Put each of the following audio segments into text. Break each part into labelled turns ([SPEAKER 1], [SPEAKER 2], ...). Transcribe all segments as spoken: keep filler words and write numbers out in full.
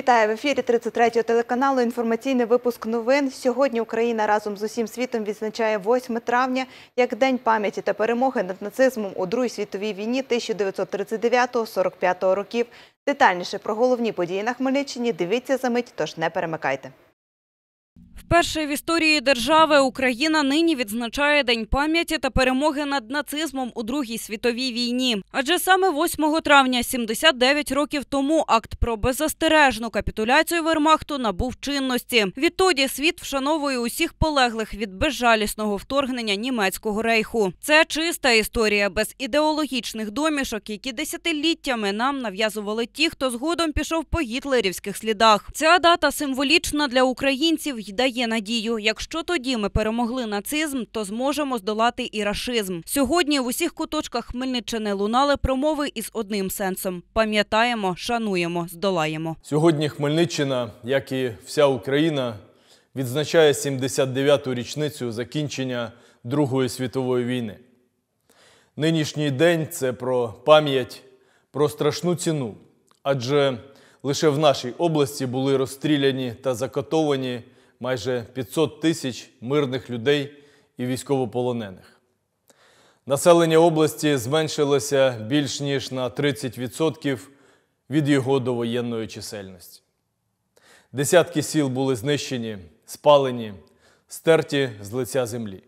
[SPEAKER 1] Вітаю в ефірі тридцять третього телеканалу. Інформаційний випуск новин. Сьогодні Україна разом з усім світом відзначає восьме травня як День пам'яті та перемоги над нацизмом у Другій світовій війні тисяча дев'ятсот тридцять дев'ятого - сорок п'ятого років. Детальніше про головні події на Хмельниччині дивіться за мить, тож не перемикайте.
[SPEAKER 2] Вперше в історії держави Україна нині відзначає День пам'яті та перемоги над нацизмом у Другій світовій війні. Адже саме восьмого травня сімдесят дев'ять років тому акт про беззастережну капітуляцію Вермахту набув чинності. Відтоді світ вшановує усіх полеглих від безжалісного вторгнення німецького рейху. Це чиста історія без ідеологічних домішок, які десятиліттями нам нав'язували ті, хто згодом пішов по гітлерівських слідах. Ця дата символічна для українців й дає надію. Якщо тоді ми перемогли нацизм, то зможемо здолати і рашизм. Сьогодні в усіх куточках Хмельниччини лунали промови із одним сенсом – пам'ятаємо, шануємо, здолаємо.
[SPEAKER 3] Сьогодні Хмельниччина, як і вся Україна, відзначає сімдесят дев'яту річницю закінчення Другої світової війни. Нинішній день – це про пам'ять, про страшну ціну. Адже лише в нашій області були розстріляні та закатовані майже п'ятсот тисяч мирних людей і військовополонених. Населення області зменшилося більш ніж на тридцять відсотків від його довоєнної чисельності. Десятки сіл були знищені, спалені, стерті з лиця землі.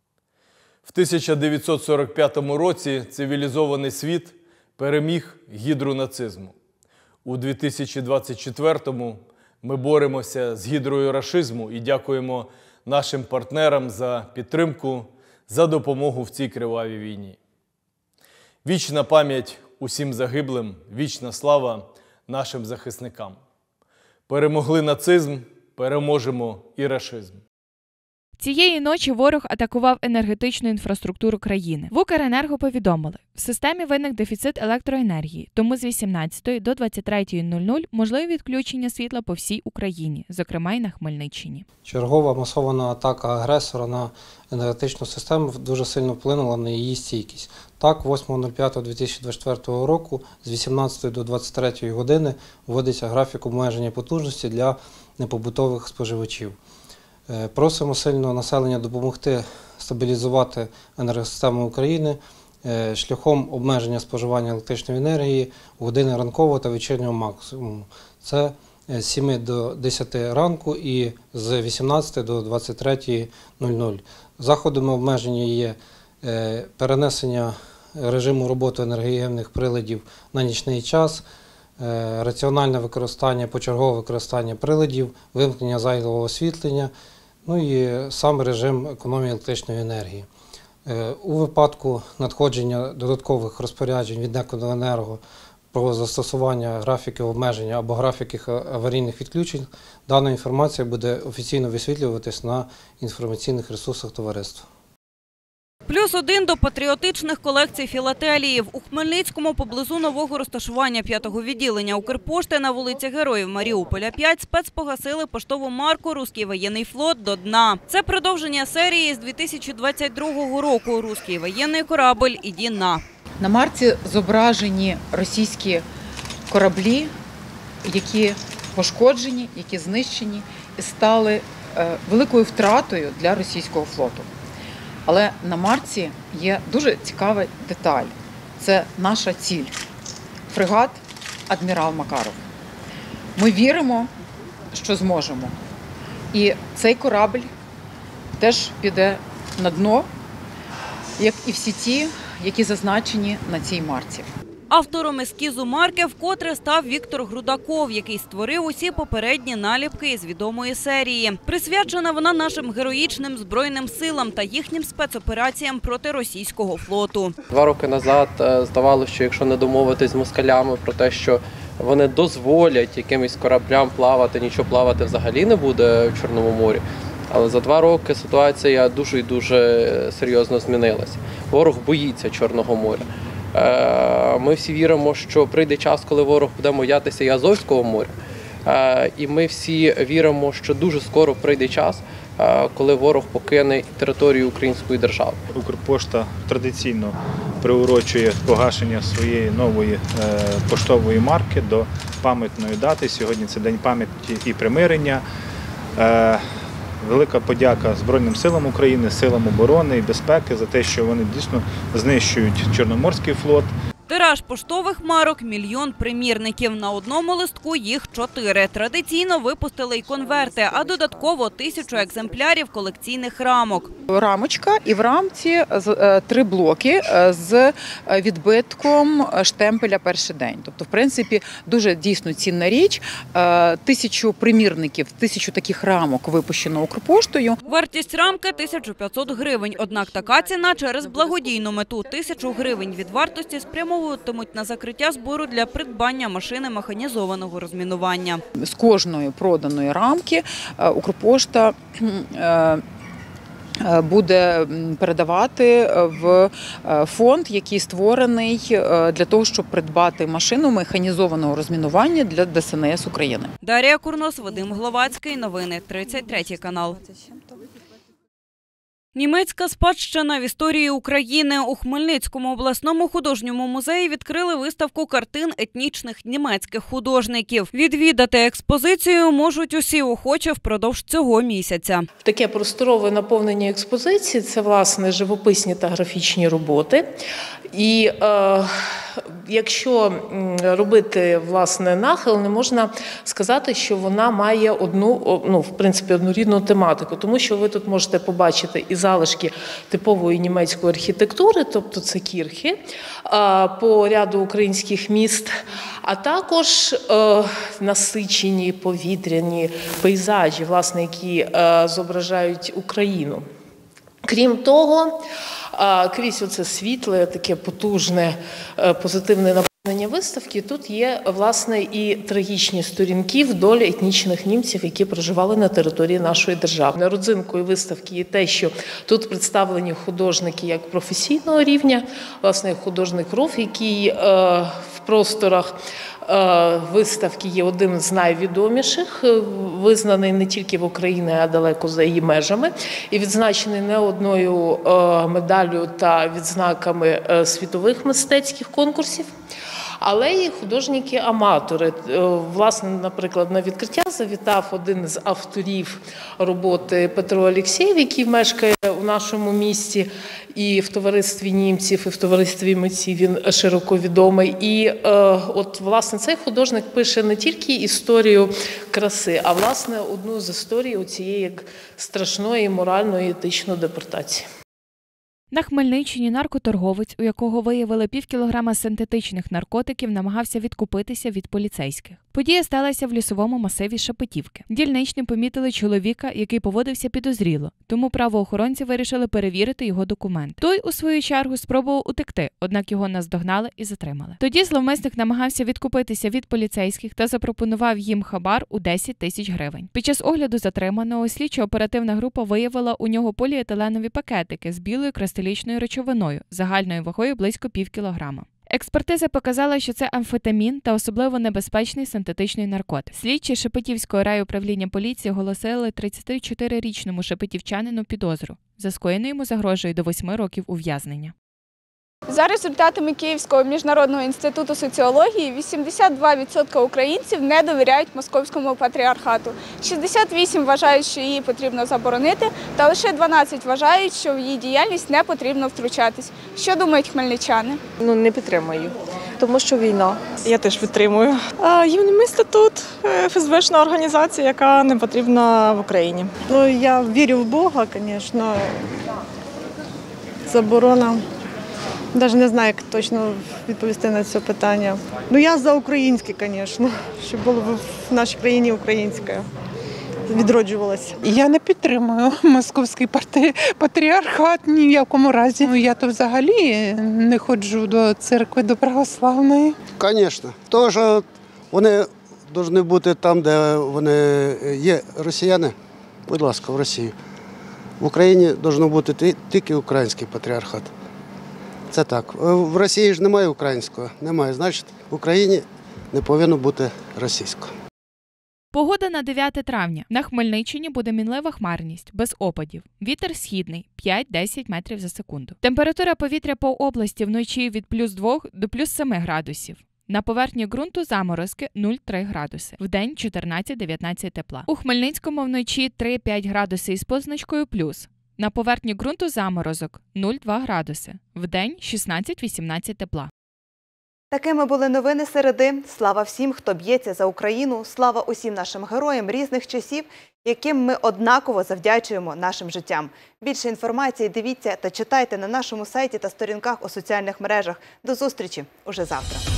[SPEAKER 3] В тисяча дев'ятсот сорок п'ятому році цивілізований світ переміг гідру нацизму. У дві тисячі двадцять четвертому ми боремося з гідрою рашизму і дякуємо нашим партнерам за підтримку, за допомогу в цій кривавій війні. Вічна пам'ять усім загиблим, вічна слава нашим захисникам. Перемогли нацизм, переможемо і рашизм.
[SPEAKER 4] Цієї ночі ворог атакував енергетичну інфраструктуру країни. В Укренерго повідомили, в системі виник дефіцит електроенергії, тому з вісімнадцятої до двадцять третьої нуль нуль можливі відключення світла по всій Україні, зокрема й на Хмельниччині.
[SPEAKER 5] Чергова масована атака агресора на енергетичну систему дуже сильно вплинула на її стійкість. Так, восьмого п'ятого дві тисячі двадцять четвертого року з вісімнадцятої до двадцять третьої години вводиться графік обмеження потужності для непобутових споживачів. Просимо сильно населення допомогти стабілізувати енергосистему України шляхом обмеження споживання електричної енергії у години ранкового та вечірнього максимуму. Це з сіми до десяти ранку і з вісімнадцятої до двадцять третьої нуль нуль. Заходами обмеження є перенесення режиму роботи енергоємних приладів на нічний час, раціональне використання, почергове використання приладів, вимкнення зайвого освітлення, ну і сам режим економії електричної енергії. У випадку надходження додаткових розпоряджень від Неконенерго про застосування графіків обмеження або графіків аварійних відключень, дана інформація буде офіційно висвітлюватись на інформаційних ресурсах товариства.
[SPEAKER 2] Плюс один до патріотичних колекцій філателіїв. У Хмельницькому поблизу нового розташування п'ятого відділення Укрпошти на вулиці Героїв Маріуполя п'ять спецпогасили поштову марку «Руський воєнний флот» до дна. Це продовження серії з дві тисячі двадцять другого року «Руський воєнний корабль, іди на».
[SPEAKER 6] На марці зображені російські кораблі, які пошкоджені, які знищені і стали великою втратою для російського флоту. Але на марці є дуже цікава деталь. Це наша ціль – фрегат «Адмірал Макаров». Ми віримо, що зможемо. І цей корабль теж піде на дно, як і всі ті, які зазначені на цій марці.
[SPEAKER 2] Автором ескізу марки вкотре став Віктор Грудаков, який створив усі попередні наліпки із відомої серії. Присвячена вона нашим героїчним Збройним силам та їхнім спецопераціям проти російського флоту.
[SPEAKER 7] Два роки назад здавалося, що якщо не домовитись з москалями про те, що вони дозволять якимось кораблям плавати, нічого плавати взагалі не буде в Чорному морі. Але за два роки ситуація дуже і дуже серйозно змінилася. Ворог боїться Чорного моря. Ми всі віримо, що прийде час, коли ворог буде боятися і Азовського моря. І ми всі віримо, що дуже скоро прийде час, коли ворог покине територію української держави.
[SPEAKER 8] Укрпошта традиційно приурочує погашення своєї нової поштової марки до пам'ятної дати. Сьогодні це День пам'яті і примирення. Велика подяка Збройним силам України, силам оборони і безпеки за те, що вони дійсно знищують Чорноморський флот.
[SPEAKER 2] Тираж поштових марок – мільйон примірників. На одному листку їх чотири. Традиційно випустили й конверти, а додатково тисячу екземплярів колекційних рамок.
[SPEAKER 6] Рамочка і в рамці три блоки з відбитком штемпеля «Перший день». Тобто, в принципі, дуже дійсно цінна річ. Тисячу примірників, тисячу таких рамок випущено Укрпоштою.
[SPEAKER 2] Вартість рамки – тисяча п'ятсот гривень. Однак така ціна через благодійну мету – тисячу гривень від вартості спрямовують на закриття збору для придбання машини механізованого розмінування.
[SPEAKER 6] З кожної проданої рамки Укрпошта буде передавати в фонд, який створений для того, щоб придбати машину механізованого розмінування для Де Ес Ен Ес України.
[SPEAKER 2] Дар'я Курнос, Вадим Гловацький. Новини тридцять третій канал. Німецька спадщина в історії України. У Хмельницькому обласному художньому музеї відкрили виставку картин етнічних німецьких художників. Відвідати експозицію можуть усі охочі впродовж цього місяця.
[SPEAKER 9] Таке просторове наповнення експозиції – це, власне, живописні та графічні роботи. І е, якщо робити, власне, нахил, не можна сказати, що вона має одну, ну, в принципі, однорідну тематику. Тому що ви тут можете побачити і залишки типової німецької архітектури, тобто це кірхи, е, по ряду українських міст, а також е, насичені повітряні пейзажі, власне, які е, зображають Україну. Крім того, крізь оце світле, таке потужне, позитивне наповнення виставки, тут є, власне, і трагічні сторінки в долі етнічних німців, які проживали на території нашої держави. Родзинкою виставки є те, що тут представлені художники як професійного рівня, власне, художник Руф, який в просторах виставки є одним з найвідоміших, визнаний не тільки в Україні, а далеко за її межами, і відзначений не одною медаллю та відзнаками світових мистецьких конкурсів, але і художники-аматори. Власне, наприклад, на відкриття завітав один з авторів роботи Петро Олексєєв, який мешкає у нашому місті, і в товаристві німців, і в товаристві митців він широко відомий. І е, от, власне, цей художник пише не тільки історію краси, а, власне, одну з історій цієї страшної моральної і етичної депортації.
[SPEAKER 4] На Хмельниччині наркоторговець, у якого виявили пів кілограма синтетичних наркотиків, намагався відкупитися від поліцейських. Подія сталася в лісовому масиві Шепетівки. Дільничні помітили чоловіка, який поводився підозріло, тому правоохоронці вирішили перевірити його документ. Той, у свою чергу, спробував утекти, однак його наздогнали і затримали. Тоді зловмисник намагався відкупитися від поліцейських та запропонував їм хабар у десять тисяч гривень. Під час огляду затриманого слідчо-оперативна група виявила у нього поліетиленові пакетики з білою кристалічною речовиною, загальною вагою близько пів кілограма. Експертиза показала, що це амфетамін та особливо небезпечний синтетичний наркотик. Слідчі Шепетівського райуправління поліції оголосили тридцятичотирирічному шепетівчанину підозру. За скоєне йому загрожує до восьми років ув'язнення.
[SPEAKER 10] За результатами Київського міжнародного інституту соціології, вісімдесят два відсотки українців не довіряють московському патріархату. шістдесят вісім відсотків вважають, що її потрібно заборонити, та лише дванадцять відсотків вважають, що в її діяльність не потрібно втручатись. Що думають хмельничани?
[SPEAKER 11] Ну, не підтримую, тому що війна.
[SPEAKER 12] Я теж підтримую. Гімн статут – еф ес бешна організація, яка не потрібна в Україні. Ну, я вірю в Бога, звісно. Заборона. Навіть не знаю, як точно відповісти на це питання. Ну, я за українське, звісно, щоб було в нашій країні українське, відроджувалося.
[SPEAKER 13] Я не підтримую московський патріархат ні в якому разі. Я то взагалі не ходжу до церкви, до православної.
[SPEAKER 14] Звісно. Тому що вони повинні бути там, де вони є росіяни. Будь ласка, в Росії. В Україні має бути тільки український патріархат. Це так. В Росії ж немає українського. Немає. Значить, в Україні не повинно бути російського.
[SPEAKER 4] Погода на дев'яте травня. На Хмельниччині буде мінлива хмарність, без опадів. Вітер східний – п'ять-десять метрів за секунду. Температура повітря по області вночі від плюс двох до плюс семи градусів. На поверхні ґрунту заморозки нуль-три градуси. Вдень чотирнадцять-дев'ятнадцять тепла. У Хмельницькому вночі три-п'ять градуси із позначкою плюс. На поверхні ґрунту заморозок нуль-два градуси. Вдень шістнадцять-вісімнадцять тепла.
[SPEAKER 1] Такими були новини середи. Слава всім, хто б'ється за Україну. Слава усім нашим героям різних часів, яким ми однаково завдячуємо нашим життям. Більше інформації дивіться та читайте на нашому сайті та сторінках у соціальних мережах. До зустрічі уже завтра.